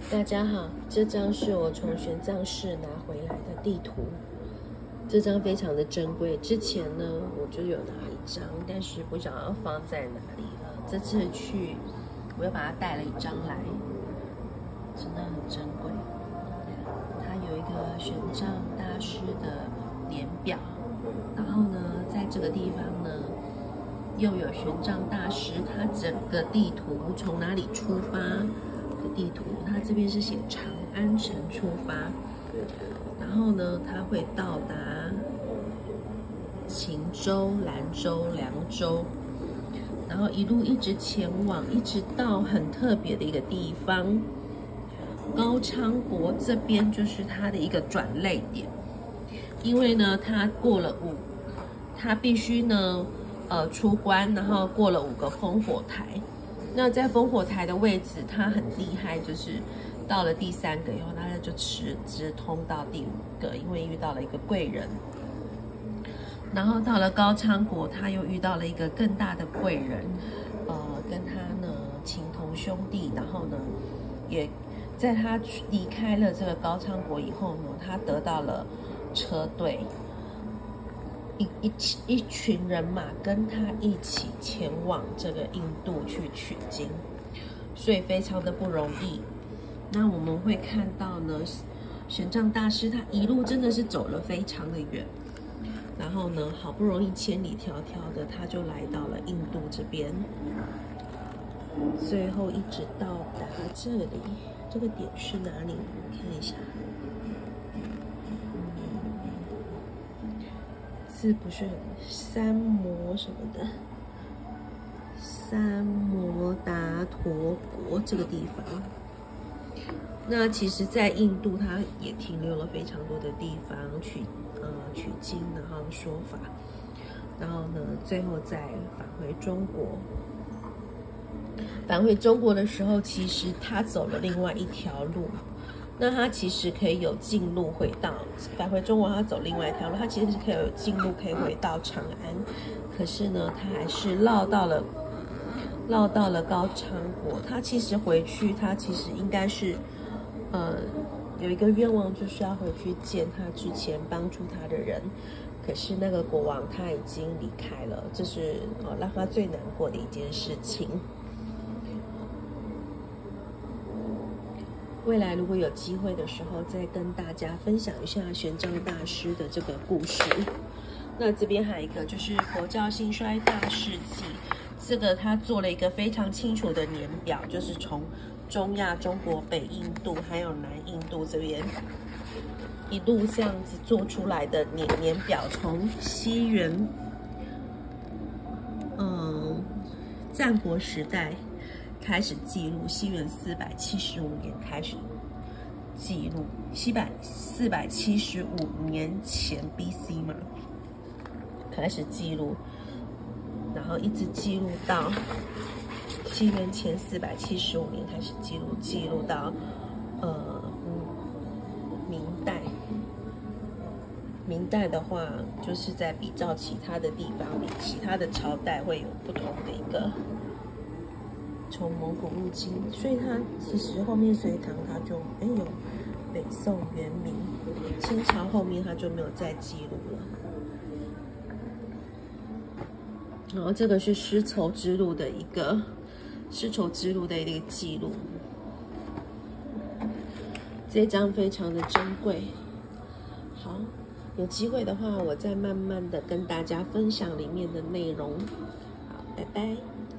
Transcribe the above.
大家好，这张是我从玄奘寺拿回来的地图，这张非常的珍贵。之前呢，我就有拿一张，但是不知道要放在哪里了。这次去，我又把它带了一张来，真的很珍贵。它有一个玄奘大师的年表，然后呢，在这个地方呢，又有玄奘大师他整个地图从哪里出发的地图，它这边是写长安城出发，然后呢，它会到达秦州、兰州、凉州，然后一路一直前往，一直到很特别的一个地方高昌国，这边就是它的一个转捩点，因为呢，它过了它必须呢出关，然后过了5个烽火台。那在烽火台的位置，它很厉害，就是到了第3个以后，它就直通到第5个，因为遇到了一个贵人。然后到了高昌国，他又遇到了一个更大的贵人，跟他呢情同兄弟。然后呢，也在他离开了这个高昌国以后呢，他得到了车队。一群人马跟他一起前往这个印度去取经，所以非常的不容易。那我们会看到呢，玄奘大师他一路真的是走了非常的远，然后呢，好不容易千里迢迢的他就来到了印度这边，最后一直到达这里。这个点是哪里？看一下。字不是很三摩什么的，三摩达陀国这个地方。那其实，在印度，它也停留了非常多的地方取经，然后说法，然后呢，最后再返回中国。返回中国的时候，其实他走了另外一条路。那他其实可以有近路回到返回中国，他走另外一条路，他其实是可以有近路可以回到长安，可是呢，他还是绕到了高昌国。他其实回去，他其实应该是有一个愿望，就是要回去见他之前帮助他的人，可是那个国王他已经离开了，这是让他最难过的一件事情。未来如果有机会的时候，再跟大家分享一下玄奘大师的这个故事。那这边还有一个就是佛教兴衰大事记，这个他做了一个非常清楚的年表，就是从中亚、中国、北印度还有南印度这边一路这样子做出来的年表，从西元战国时代开始记录，西元475年开始记录，475年前 BC 嘛，开始记录，然后一直记录到西元前475年开始记录到明代。明代的话，就是在比照其他的地方，比其他的朝代会有不同的一个。从蒙古入侵，所以它其实后面隋唐它就有北宋、元明、清朝后面它就没有再记录了。然后这个是丝绸之路的一个记录，这张非常的珍贵。好，有机会的话，我再慢慢的跟大家分享里面的内容。好，拜拜。